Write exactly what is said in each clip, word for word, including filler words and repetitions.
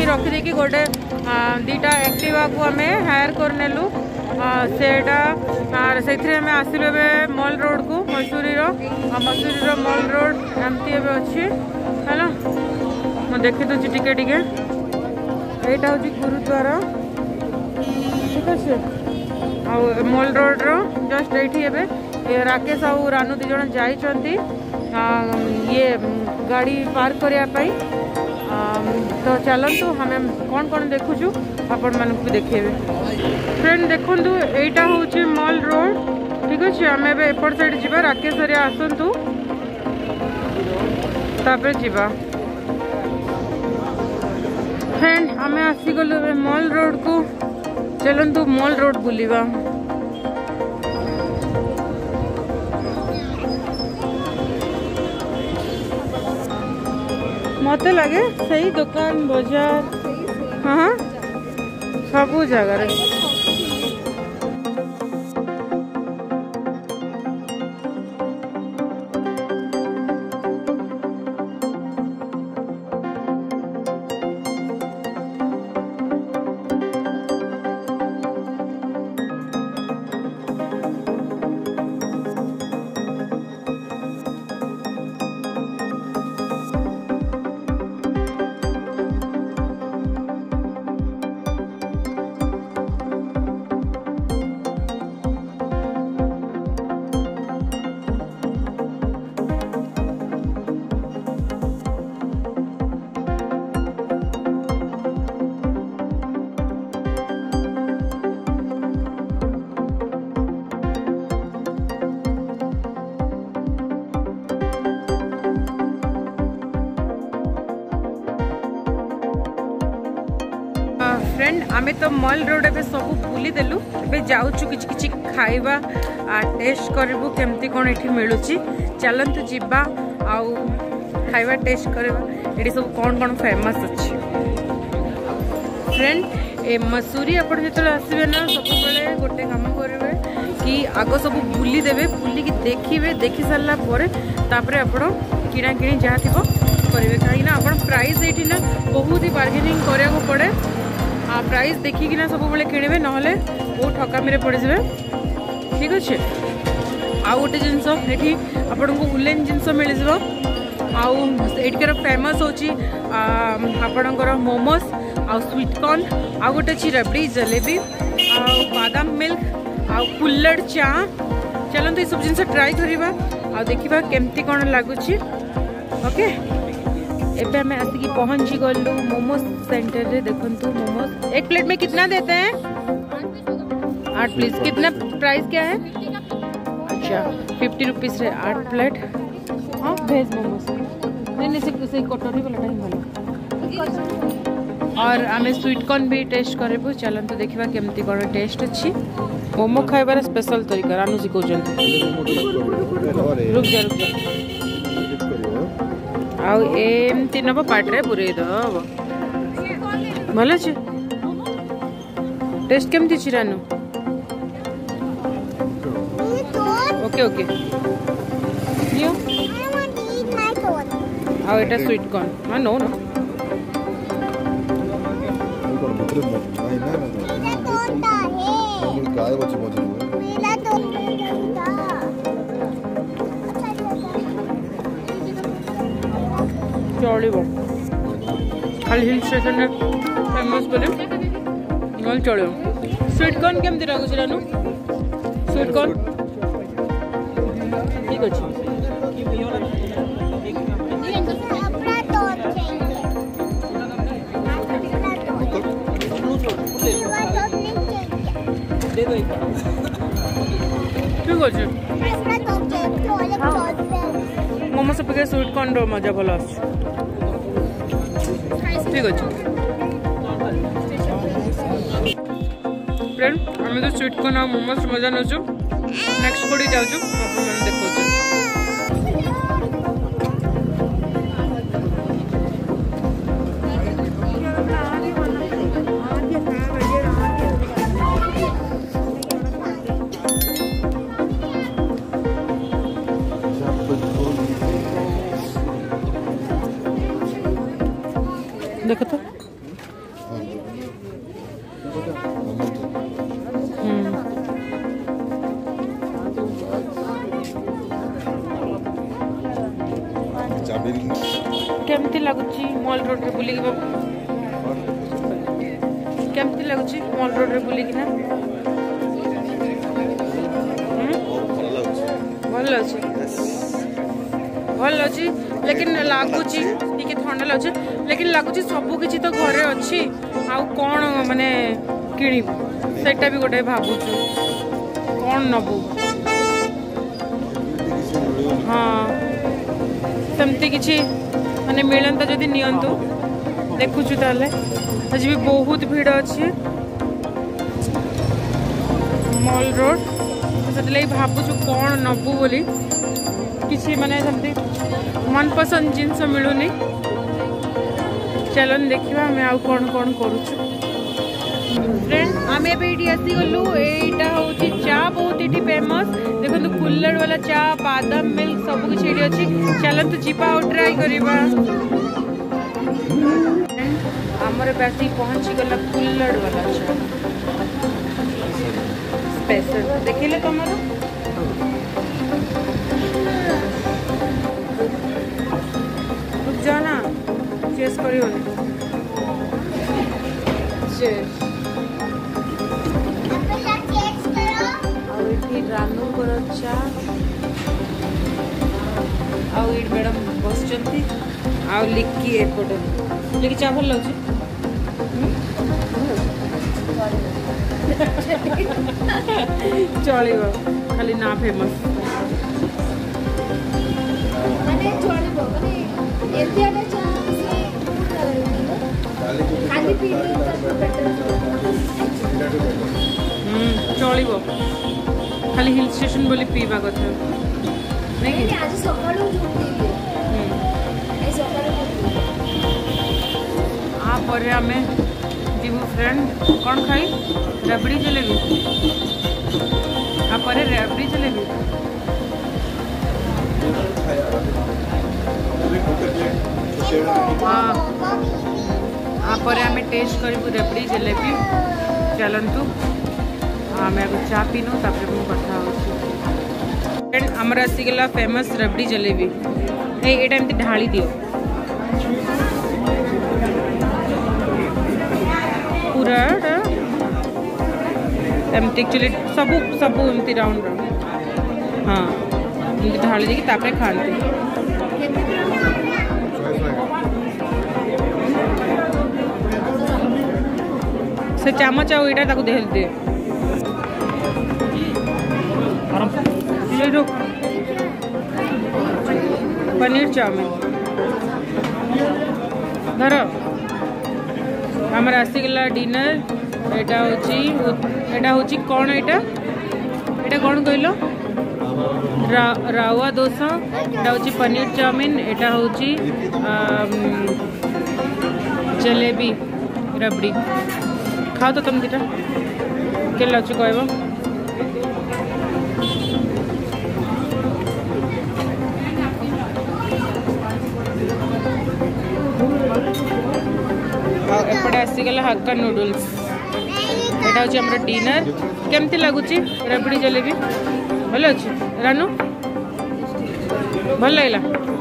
एठी रखी देखि गोटे दीटा एक्टिवा को आम हायर करनेलु सेटा से आम आसलु मॉल रोड को मसूरी मसूरी मॉल रोड एमती अच्छी है मैं देखी दूसरी टिके टिके यहाँ हूँ गुरुद्वारा ठीक अच्छे आ मॉल रोड रो जस्ट ये राकेश आउ रानू दी जन जाइछंती ये गाड़ी पार्क करने तो चलतु हमें कौन कौन देखुचु आपण मानक भी देखेबे फ्रेंड देखु यहाँ हूँ मॉल रोड ठीक अच्छे आम एपट साइड जा राकेश आसतु तापर जीवा फ्रेंड आम आसीगलु मॉल रोड को चलतु मॉल रोड बुलिवा मत लगे सही दुकान बाजार हाँ सब जगह फ्रेंड आमे तो मॉल रोड ए सब बुली देलु ए जाउछु किछ किछ खाइबा टेस्ट करबु केमती कोन एठी मिलुची चलंतु जिबा आउ खाइबा टेस्ट करबा एठी सब कोन कोन फेमस अछि फ्रेंड ए मसूरी अपन जेतले आसीबे ना सब बेले गोटे काम करबे कि आगो सब बुली देबे बुली की देखिबे देखि सारला परे तापरे आपण किना किनी जा थिबो करबे काई ना आपण प्राइस एठी ना बहुत ही बार्गेनिंग करिया को पड़े आ प्राइस देखिकिना सब बेले किणवे ना बहुत ठकामी पड़ जाए ठीक अच्छे आउ गोटे जिनस ये आपन को उलेन जिनस मिल जाकर फेमस होची आपणकर मोमोस आ स्वीट कॉर्न आ गोटे अच्छी रबड़ी जलेबी आ बादाम मिल्क आ कुल्लड़ चा चलते ये सब जिन ट्राए करवा आ देखा केमती कौन लगुच ओके एबे हमें आसिकी पहुंची गलु मोमोस सेंटर रे देखंतु मोमोस एक प्लेट में कितना देते हैं आठ प्लीज कितना प्राइस क्या है अच्छा फिफ्टी रुपीज रे आठ प्लेट हाँ भेज मोमोस नहीं नहीं से से कटोरी वाला नहीं भलो और आमे स्वीट कॉर्न भी टेस्ट करबो चलंतु देखिबा केमती कोन टेस्ट अछि मोमो खाइबार स्पेशल तरीका रानू जी कहउछन रुक जा रुक जा आउ एमती नब पाटे बुरे दब भल अच्छे टेस्ट केमती छी रानू ओके ओके लियो आउ एटा स्वीट कॉर्न हां नो नो चलो खाली हिल स्टेशन में फेमस बोले नल चलो स्वीट कॉर्न केमती लगुच रानू स्वीट कॉर्न ठीक अच्छे ठीक अच्छे मोमोस अपेक्षा स्वीट कॉर्न रो मजा भल आस ठीक अच्छे फ्रेंड आम तो स्वीट कॉर्न और मोमोस मजा नचु नेक्स्ट कोड़ी जाऊँ आप देखो देखो तो केमती लगुच मॉल रोड रे बुलिक बाबू केमती लगुच मॉल रोड रे बुलिक ना भल अच्छे भल अच्छी लेकिन लगुच ठंडा लगुच लेकिन लगुच सबू किसी तो घरे अच्छी आउ कौन माने किणीबू सेटा भी गोटे भावुचु कौन नबू हाँ सेमती किसी माने मिलता जदि नियंतु देखुचु ताले आज भी बहुत भीड़ अच्छी मॉल रोड से भावुचु कौन नबू बोली किसी माने सेमती मनपसंद जिनस मिलूनी चलन देखिए आम आउ कौन कौन करुचु फ्रेंड आम एटी आसीगलु एटा होची चा बहुत ये फेमस देखो कुल्लड़ वाला चा बादाम मिल्क सब किसी ये अच्छी चलतु जीवा और ट्राई करवा आमर बैसी पहुंची गला कुल्लड़ वाला चा स्पेशल देखिले तुम रुक जाओ ना चेस करियो चेस रानू कर चा आउ ये मैडम बस आउ लिखी एपटे लिखी चा भल लगे चल खाली ना फेमस चल खाली हिल स्टेशन बोली पीवा कथा नहीं आज सकाळू आ पर हमें जीवु फ्रेंड कौन खाई रबड़ी जलेबी आ पर रबड़ी जलेबी हाँ आ पर हमें टेस्ट करूँ रबड़ी जलेबी चलतु आम आगे चा पीनु तापर कथा फ्रेंड आमर आसीगला फेमस रबड़ी जलेबी एटा एमती ढाली दियो पूरा एमती एक्चुअली सबू सबू एमती राउंड राउंड हाँ एमती ढाली देकी तापर खाती से चामच आउ एटा ताकू दे दे पनीर चाउमिन धर आमर आसीगला डिनर एटा होची एटा होची कौन एटा एटा कौन कहलो रा, रावा डोसा एटा होची पनीर चाउमिन एटा होची जलेबी रबड़ी खाओ तो तुम दीटा के लचु कहब एपटे आसीगला हक्का नूडल्स एटा होची हमर डिनर केमती लागुची रबड़ी जलेबी भल अच्छी रानू भल लगला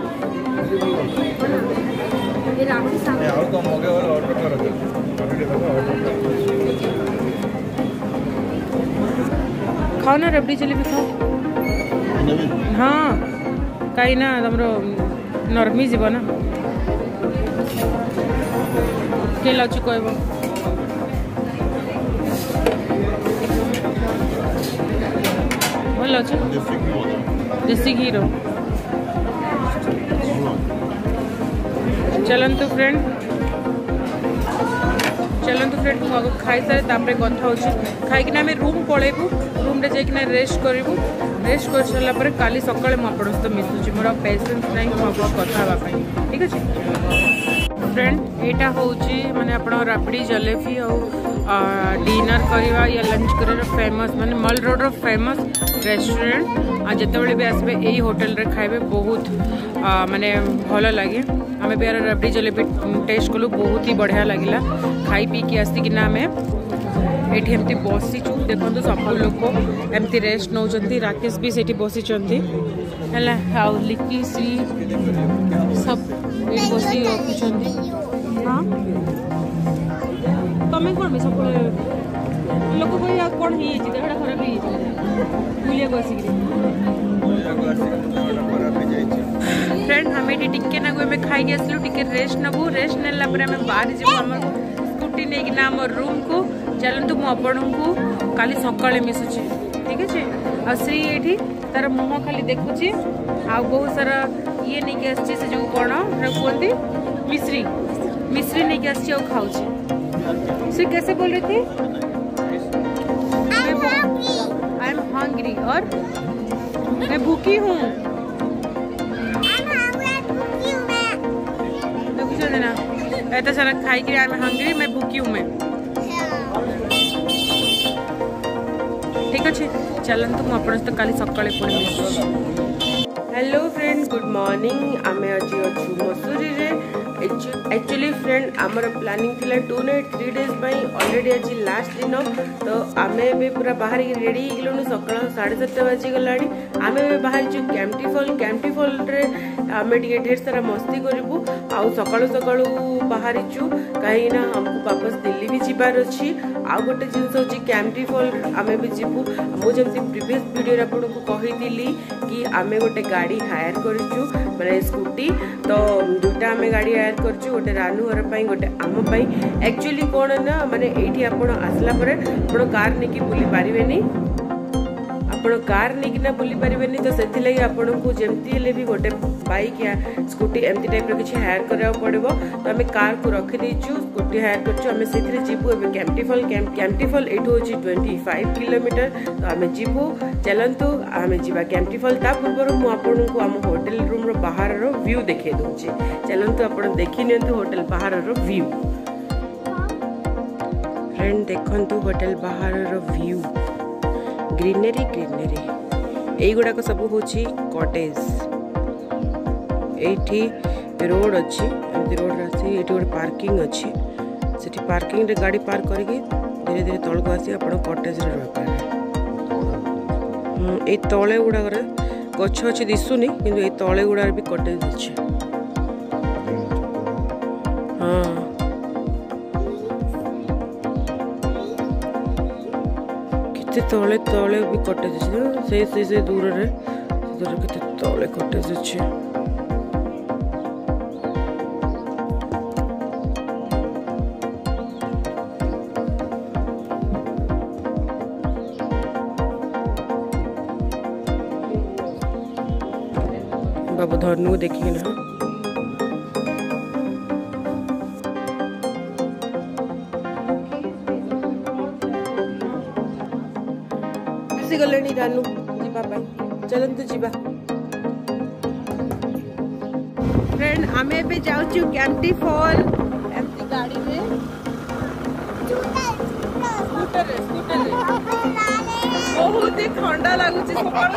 खाओ ना रबड़ी जलेबी खाओ हाँ कहीं ना तुम नरमी जीव ना के लाउची कहब भल अच्छे देसी घी रो चलतु फ्रेंड चलतु फ्रेंड मुझे खाई सारे तापर कथा हो खाई रूम पलैबू रूम रे जाइकिना रेस्ट करूँ रेस्ट कर सारापर काली सकाଳେ ମୁଁ ଆପଣଙ୍କ ସହିତ ମିଶୁଛି ମୋର पेशेंस नहीं मुझे कथा ठीक अच्छे। फ्रेंड एटा होची माने आपण राबड़ी जलेबी और डिनर करवा या लंच कर फेमस माने मॉल रोड रो फेमस रेस्टोरेंट आ जते भी आसबे यही होटल रे खाइबे बहुत माने भल लगे आमे बेर राबड़ी जलेबी टेस्ट कलु बहुत ही बढ़िया लगिला खाई पी के आसी कि ना आमे एठी एमती बसीचु देखो सब लोग एमती रेस्ट नौ राकेश भी सेठी बसीचंती हला हाउ लिकी सी सब एठी बसी रखिचंती हां तमे कोन भी सब लोग को या कोन ही जी देहडा खराब ही बुलिया बसी फ्रेंड हमें टिके ना गो में खाई के असलु टिके रेस्ट नबु रेस्ट नेला पर हमें बाहर जेबो हमर स्कूटी ने कि ना हमर रूम को चलतु मु आपण को काली सकाळे मिसुची ठीक अछि आ श्री एठी तार मुह खाली देखुची आ बहुत सारा ये नहीं के आछी से जो कोन रखोंती मिश्री मिश्री नहीं के आछी और खाउची से कैसे बोल रही थी आई एम हंग्री और मैं भूखी हूँ देखो ना ऐसा सारा खाई के आई एम हंग्री मैं भूखी हूँ मैं ठीक अच्छे चलतु मुझे तो काली सकाळे पुणी हेलो फ्रेंड्स गुड मॉर्निंग आमे आज अच्छु मसूरी रे एक्चुअली फ्रेंड आमर प्लानिंग थिला two night three days already आज लास्ट दिन तो आमे भी पूरा बाहर रेडी गलु सकाळ साढ़े सात बाजी गलानी आमे भी बाहर जो कैंपटी फॉल कैंपटी फॉल रे आमे टिके ढेर सारा मस्ती करबू आउ सकाळु सकाळु बाहर छु कहीं ना हमको वापस दिल्ली भी जीवार अच्छी आउ गोटे जिनस होची कैंपटी फॉल आमे भी जीवू मु जेमती प्रीवियस वीडियो रे आपन को कहिदिली कि आमे गोटे गाड़ी हायर करछु माने स्कूटी तो दुटा आमे गाड़ी हायर करछु गोटे रानू घर पई गोटे आम पई एक्चुअली कोन ना माने एठी आपण आसला परे आपण कार नेकी बुली पारिबेनी आपण कार नेकी ना बुली पारिबेनी तो सेथि लगी आपण को जेमती हेले भी गोटे बाइक या स्कूटी एमती टाइप रो किछि हायर करबा पड़िबो तो आमे कार को रखि देछु स्कूटी हायर करछु आमे सेथिरे जीवु एबे कैंपटी फॉल कैंपटी फॉल एठो होची पच्चीस किलोमीटर तो आमे जीवु चलंतु आमे जीवा कैंपटी फॉल ता पूर्व मु आपण को आम होटल रूम रो बाहर रो व्यू देखे दोची चलंतु आपण देखि नियंतु होटल बाहर रो व्यू फ्रेंड देखंतु होटल बाहर रो व्यू ग्रीनरी ग्रीनरी एई गुडा को सब होची कॉटेज एठी रोड अच्छी एमती रोड रासी एठी गोटे पार्किंग अच्छी सेठी पार्किंग रे गाड़ी पार्क करके धीरे धीरे तल को आसी आपण कॉटेज रे रह पारे हम ए तळे गुडा रे गछ अछि दिसुनी किंतु ए तळे गुडा रे भी कॉटेज अछि हां किते तळे तळे भी कॉटेज अछि से से से दूर रे दूर किते तळे कॉटेज अछि बाबू धरनु देखिए ना आसी गले रानू जीवा पाई चलंतु जीवा फ्रेंड आमे पे जाउछु कैंपटी फॉल एमती गाड़ी में स्कूटर रे स्कूटर रे बहुत ही ठंडा लागुची सकाळ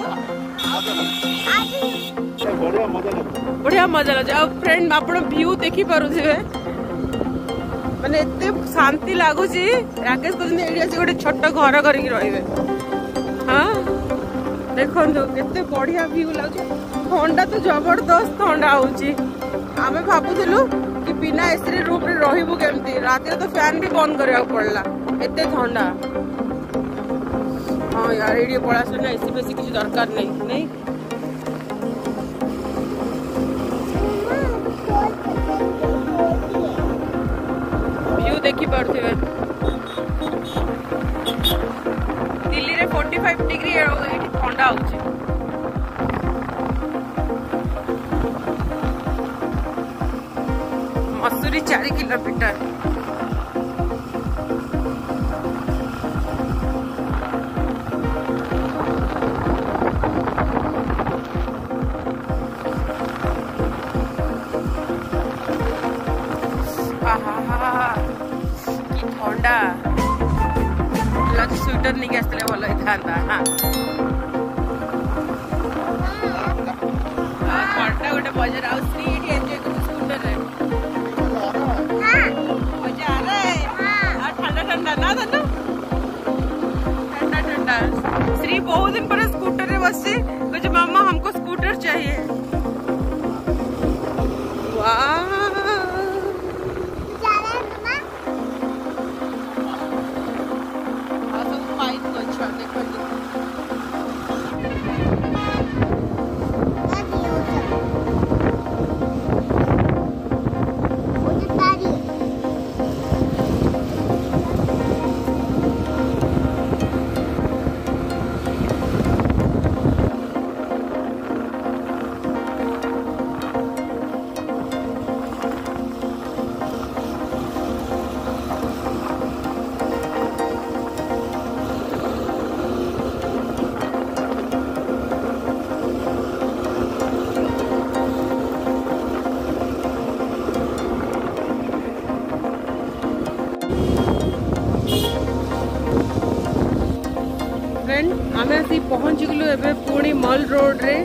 सकाळ बढ़िया मजा लगे फ्रेंड आप व्यू देखी पारे माने एते शांति लगुच राकेश कहते गोटे छोट घर कर हाँ देखो केते बढ़िया व्यू लगे ठंडा तो जबरदस्त ठंडा होमें भावुलु कि बिना एसी रूम रे रहबू केमती रात तो फैन भी बंद करने पड़ला एते ठंडा हाँ यार ये पड़ा सुना एसी बेसी किसी दरकार नहीं नहीं व्यू देखी पारे दिल्ली रे पैंतालीस डिग्री ठंडा होची मसूरी चार किलोमीटर ठंडा स्वेटर नहीं आसते भल होता घंटा गोटे बजार आउ श्री एंजॉय कर स्कूटर रे मजा आ रहा है ठंडा ठंडा ना धनु ठंडा ठंडा श्री बहुत दिन पर स्कूटर रे बस कहे मामा हमको स्कूटर चाहिए वाह आम आसी पहुंच गलु एबे पुणी मॉल रोड रे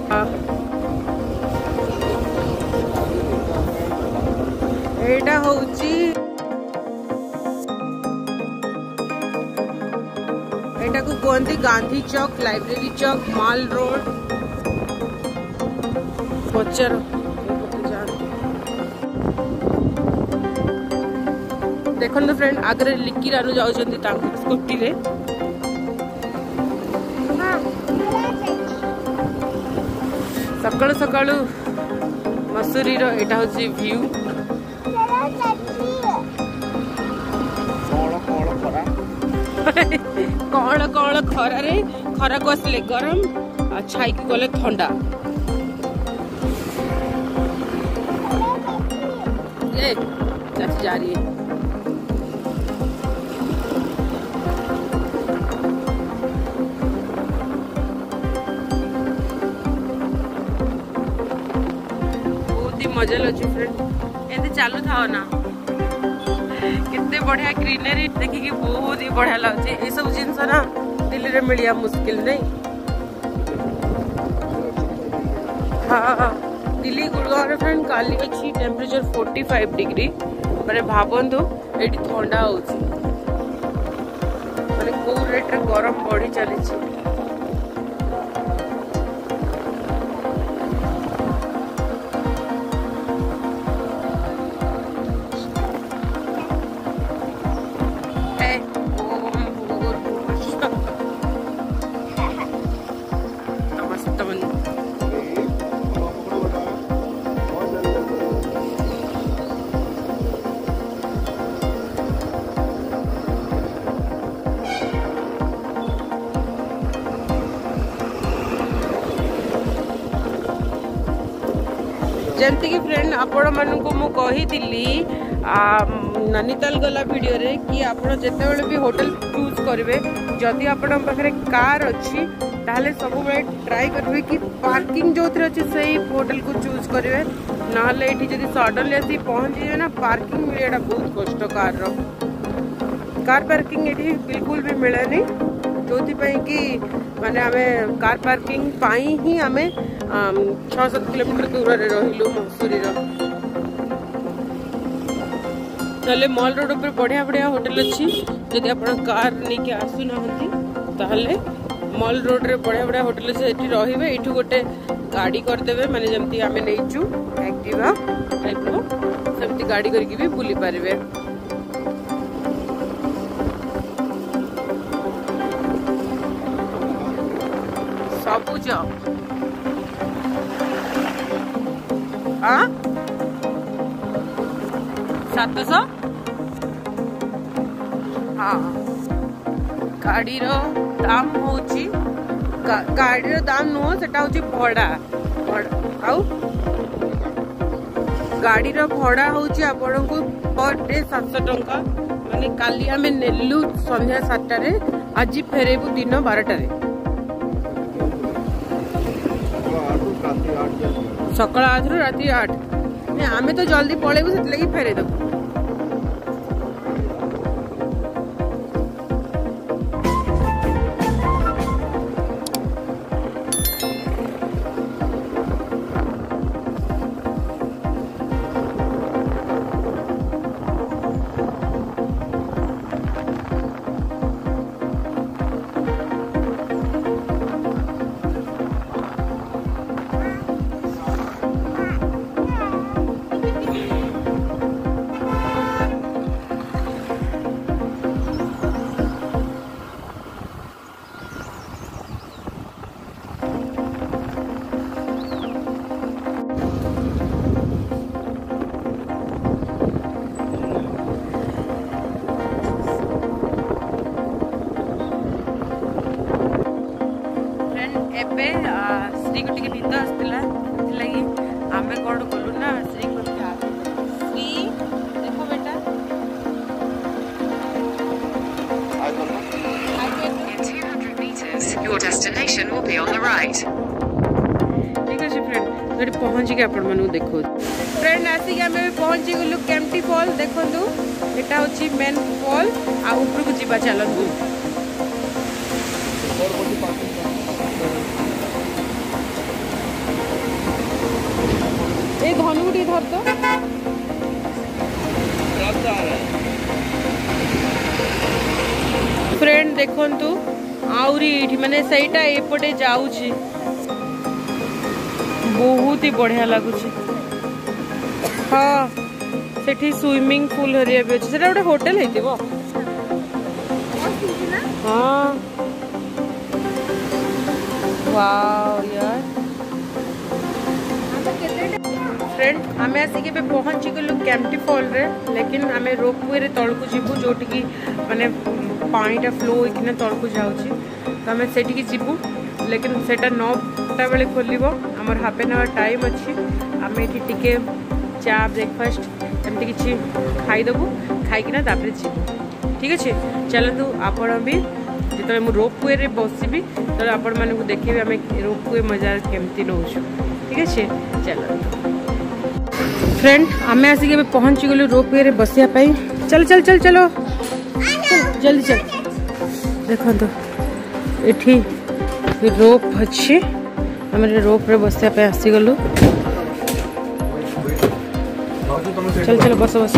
एटा होउची एटा को कहते Gandhi Chowk Library Chowk Mall Road पचर देखो फ्रेंड आगे लिक्की रानू जाउछंती तांको स्कूटी रे सकाळु सकाळु मसूरी रो एटा होची व्यू कौन कौन खरा रे खरा को असले गरम आ छाई की गले ठंडा ए चाची जा रही है मजा लगी फ्रेंड एंते चालू था ना कितने बढ़िया ग्रीनरी देखिए बहुत ही बढ़िया लगे ये सब जिन ना दिल्ली रे मिलिया मुश्किल नहीं हाँ दिल्ली गुड़गांव रे फ्रेंड काली अच्छी टेम्परेचर पैंतालीस डिग्री माने भाबंतु एठी ठंडा होची माने को रेट रे गरम बढ़ी चली छी जमती कि फ्रेंड आपण मानू मु कही नैनीताल गला वीडियो रे कि आपण जेतेबेले भी होटल चूज करेंगे जदि आपण पाखे कार अच्छी ताहले सब बेले ट्राई करेंगे कि पार्किंग जो अच्छी से होटल को चूज करेंगे ना ये जब सडनली आसी पहुँचे ना पार्किंग मिलेगा बहुत कष्ट कार रो कार पार्किंग ये बिल्कुल भी मिले नहीं जो कि माने आमे कार पार्किंग पाई ही आमे छह सात किलोमीटर दूर रहिलु मसूरी रे मॉल रोड पर बढ़िया बढ़िया होटल अच्छी जदि आप कार नहीं आसुना ताहले मॉल रोड रे बढ़िया बढ़िया होटल अच्छे रे ये गोटे गाड़ी करदे माने जमती आमे नहींचु एक्टिवा टाइप रो सेमती गाड़ी करके भी बुली पारे सबुज सात सौ हाँ गाड़ी रो दाम होची गाड़ी रो दाम नुह सेटा होची भड़ा आउ गाड़ी रो भड़ा होची आपण को पर डे सात सौ टंका माने काली आमे नेलु संध्या सात रे आज फेरेबु दिन बारह रे सकाल आठ रु राति आठ आमे तो जल्दी पलैबू से फेरे देबू exit will be on the right. ठीक है फ्रेंड ये पहुँच के आपण मानू देखो फ्रेंड आसिक आम पहुँची गलु केम्प्टी फॉल देखु यहाँ हूँ मेन फॉल आ ऊपर को जीवा चलतु ए धनु टी धर तो फ्रेंड देखंतु आउरी माने सहीटा एपटे जाउची बहुत ही बढ़िया लगुच हाँ सेठी स्विमिंग पूल हरिया भी अच्छे गोटे होटेल है हाँ वाव यार फ्रेंड आम आसिक पहुँची गलु केम्प्टी फॉल रे लेकिन आम रोपवे रे तल को जीवु जोटि माने पानीटा फ्लो होना तल को जाऊँगी तो आम से जीवु लेकिन सेटा नौटा बेले खोल आमर हाफ एन आवर टाइम अच्छी आम ये चा ब्रेकफास्ट एमती किसी खाईदेबू खाईकिना तापर जीवु ठीक अच्छे चलतु आपण भी जो मुझे रोपवे रे बसबी तो आपण मानक देखिए आम रोपवे मजा केमती नौ ठीक अच्छे चलतु फ्रेंड आम आसिक पहुँची गलु रोपवे रे बसियापाई चल चल चल चलो जल्दी चल देखो तो ये रोप अच्छी आम रोप रे बसिया आसीगलु चल चल बस बस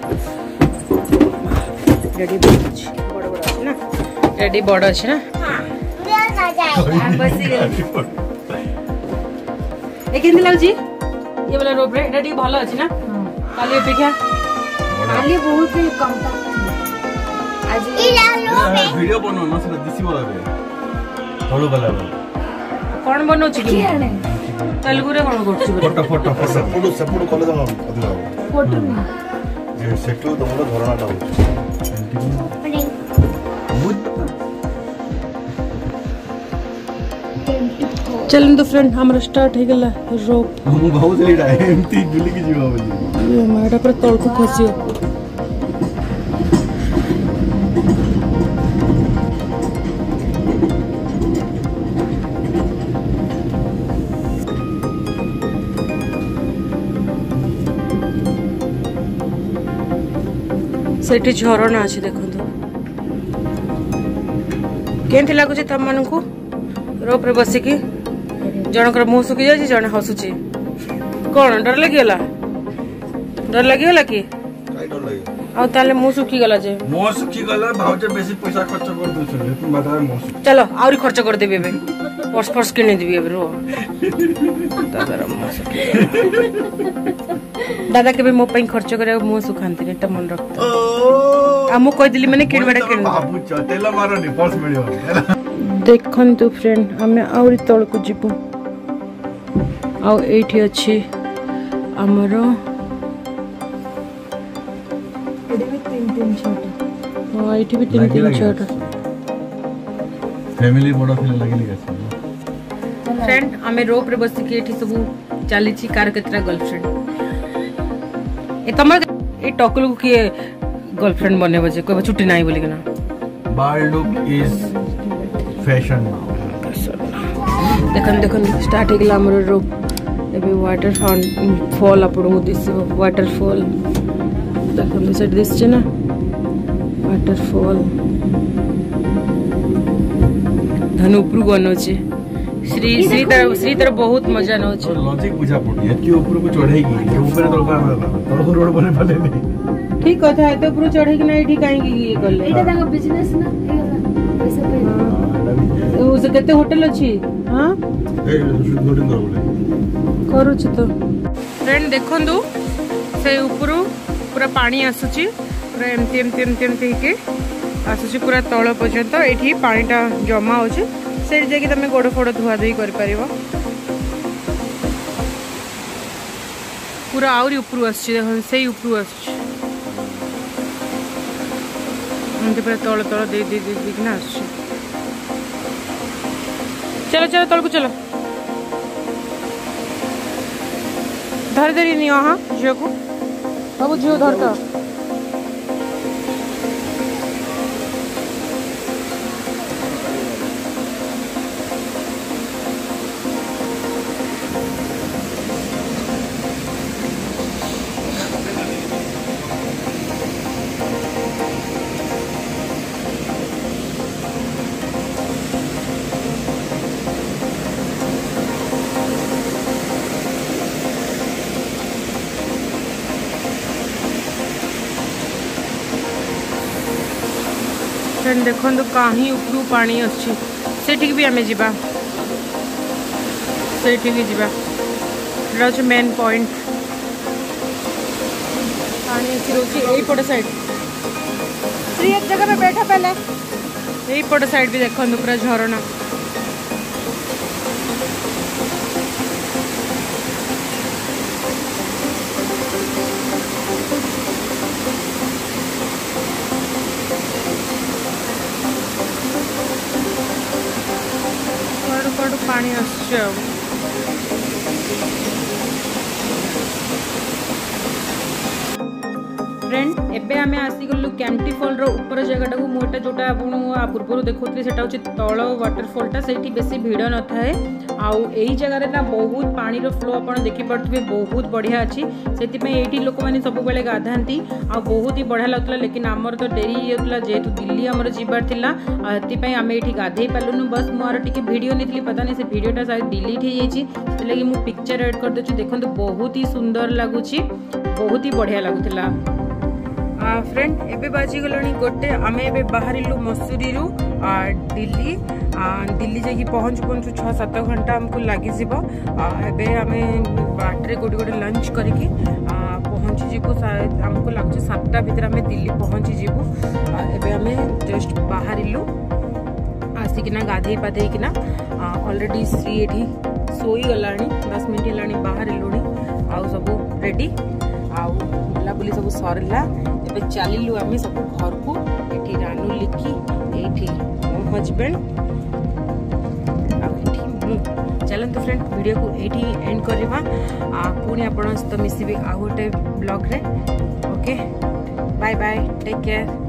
रेडी बड़ बड़ अच्छे ना रेडी बड़ अच्छे ना केमती लगुच ये वाला रोप रे रेडी भल अच्छे ना काली अपेक्षा काली बहुत ही कम आज वीडियो बनो ना से दिसी वाला रे थोड़ो वाला कौन बनोछि कि तेलुगु रे कौन करछि फोटो फोटो फोटो सेपुडो कॉलेज में अधिला फोटो जे सेटु तमरो धरणाटा होछि चलन तो फ्रेंड हमरा स्टार्ट हो गला रोप हम बहुत लेडा एमती गुली की जीवा बोली ये माटा पर तल को खसियो सेठी झरणा अच्छे देखो केमती लगुच तुम मानक रोप रे बसिकी जनकर मुँह सुखी जाए जन हसुची कौन डर लगिगला डर लगिगला कि आ ताले मुँह सुखी गला जे मुँह सुखी गला भाउजे बेसी पैसा खर्च कर दोछ लेकिन बाजार मुँह चलो आउरी खर्च कर देबे बे पर्स पर्स किने देबी अब रो दादा मुँह सुखी दादा के मो पई खर्च करे मुँह सुखांती एटा मन रखता आ मु कह दिली माने किणबाटा किण बाबू तेल मारनी पर्स मिलियो देखंतु फ्रेंड आमे आउरी तळ को जिबु आ एठी अछि हमरो एडी भी तीन तीन छोटा हां एठी भी तीन तीन छोटा फैमिली बड़ा फिल लगली गछ फ्रेंड आमे रोप रे बस के एठी सब चाली छी कार केतरा गर्लफ्रेंड ए तमर ए टकलु के गर्लफ्रेंड बने बजे कोई छुट्टी नाही बोली ना बार लुक इज फैशन नाउ देखन देखन स्टार्ट हो गला हमर रोप एबे वाटर फॉल अपन दिस वाटरफॉल देखन सेट दिस छै ना वाटरफॉल धनु ऊपर गनो छै श्री श्री तर श्री तर बहुत मजा न छै लॉजिक बुझा पड़ी एतकी ऊपर को चढ़ेगी ये ऊपर तो का तो रोड बने पड़े नहीं ठीक कथा है तो ऊपर चढ़े कि नहीं ठीक काहे की ये करले एटा तांगा बिजनेस ना पैसा पे ओ से केते होटल अछि हां ए शूटिंग कर बोले करू छ तो फ्रेंड देखंदु से ऊपर पूरा पानी आसुची पूरा एमती एमती एमती एमती के आसुची पूरा तळ पर्यंत एठी पानीटा जमा होची से जाके तमे गोड़ फोड़ धुआ धुई कर परिबो पूरा आउरी ऊपर आसुची देखन से ऊपर आसुची हम पूरा तळ तळ दे दे दे दिखना आसुची चलो चलो तल को चलो धर धरी नहीं हाँ झील को बाबू झील धरता फ्रेंड देखो कहीं उपरू पानी अच्छी सेठी भी आम जा से मेन पॉइंट पानी अच्छी रोचे यही पट साइड एक जगह पे बैठा पहले यही पट साइड भी देखो पूरा झरना पानी आसुचे फ्रेंड एबे आमे आसीगलु कैंटी फॉल रो ऊपर जगह को मोटा जोटा आपन पूर्व देखुतली सेटा होची तळ वाटरफॉलटा सेठी बेसी भीड़ न थाए आउ एही जगह रे ना बहुत पानी रो फ्लो आपन देखि पड़थबे बहुत बढ़िया अछि सेति में एठी लोक माने सब बेले गाधांती आ बहुत ही बढ़िया लगतला लेकिन हमर तो डेरी होतला जेतु दिल्ली हमर जीवार थिला अति पई आमे एठी गाधेई पालुनु बस मोर टिके वीडियो नेतली पता नै से वीडियोटा शायद डिलीट हे जाईची से लगी मु पिक्चर ऐड कर देछु देखंतु बहुत ही सुंदर लागुची बहुत ही बढ़िया लागुतला फ्रेंड एबे बाजी गलनी गोटे आमे एबे बाहरिलु मसूरी रु दिल्ली दिल्ली जाकि पहुँच पहुँचु छः सात घंटा हमको लगी जीवो एबे आमे बाटरे गोटे गोटे लंच करके पहुँची जीवु हमको लगुच सातटा भीतर आमे दिल्ली पहुँची जीवु एबे आमे जस्ट बाहरिलु आसिकिना गाधे पाधेकिना ऑलरेडी श्री एठी सोई गलानी दस मिनट हेलानी बाहरिलुनी आउ सब रेडी आउ बुलाबुली सब सरला एबे चलिलु आमे सब घर को एठी रानू लिखी एठी मो हस्बैंड चलते फ्रेंड वीडियो को एठी एंड करवा पुणी आपण सहित मिसबी आ गोटे ब्लॉग रे okay bye bye take care.